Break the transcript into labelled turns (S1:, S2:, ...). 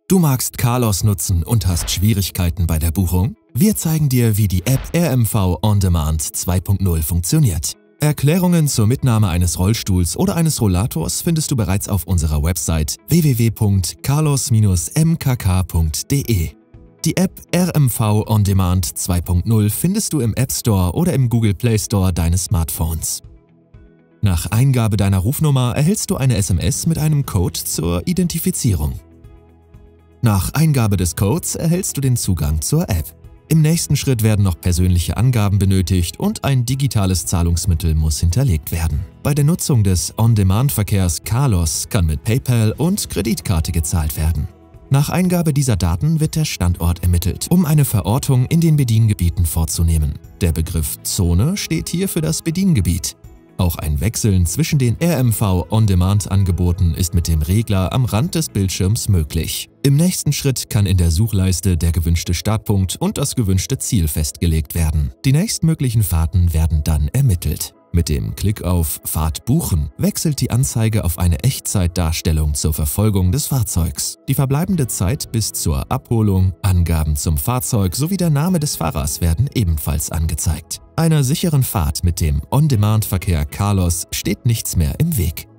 S1: Du magst Carlos nutzen und hast Schwierigkeiten bei der Buchung? Wir zeigen dir, wie die App RMV On Demand 2.0 funktioniert. Erklärungen zur Mitnahme eines Rollstuhls oder eines Rollators findest du bereits auf unserer Website www.carlos-mkk.de. Die App RMV On Demand 2.0 findest du im App Store oder im Google Play Store deines Smartphones. Nach Eingabe deiner Rufnummer erhältst du eine SMS mit einem Code zur Identifizierung. Nach Eingabe des Codes erhältst du den Zugang zur App. Im nächsten Schritt werden noch persönliche Angaben benötigt und ein digitales Zahlungsmittel muss hinterlegt werden. Bei der Nutzung des On-Demand-Verkehrs Carlos kann mit PayPal und Kreditkarte gezahlt werden. Nach Eingabe dieser Daten wird der Standort ermittelt, um eine Verortung in den Bediengebieten vorzunehmen. Der Begriff Zone steht hier für das Bediengebiet. Auch ein Wechseln zwischen den RMV On-Demand-Angeboten ist mit dem Regler am Rand des Bildschirms möglich. Im nächsten Schritt kann in der Suchleiste der gewünschte Startpunkt und das gewünschte Ziel festgelegt werden. Die nächstmöglichen Fahrten werden dann ermittelt. Mit dem Klick auf Fahrt buchen wechselt die Anzeige auf eine Echtzeitdarstellung zur Verfolgung des Fahrzeugs. Die verbleibende Zeit bis zur Abholung, Angaben zum Fahrzeug sowie der Name des Fahrers werden ebenfalls angezeigt. Einer sicheren Fahrt mit dem On-Demand-Verkehr Carlos steht nichts mehr im Weg.